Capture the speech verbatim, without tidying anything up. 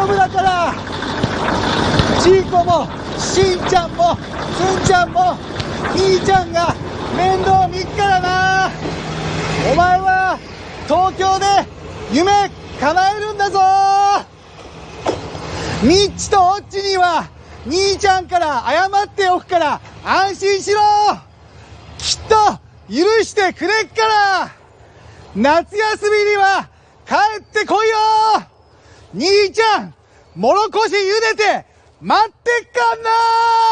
丈夫だから。ちーこもしんちゃんもつんちゃんも兄ちゃんが面倒見っからな。お前は東京で夢叶えるんだぞ。ミッチとオッチには兄ちゃんから謝っておくから安心しろ。きっと許してくれっから。夏休みには帰ってこいよ。兄ちゃんもろこし茹でて待ってっかんな。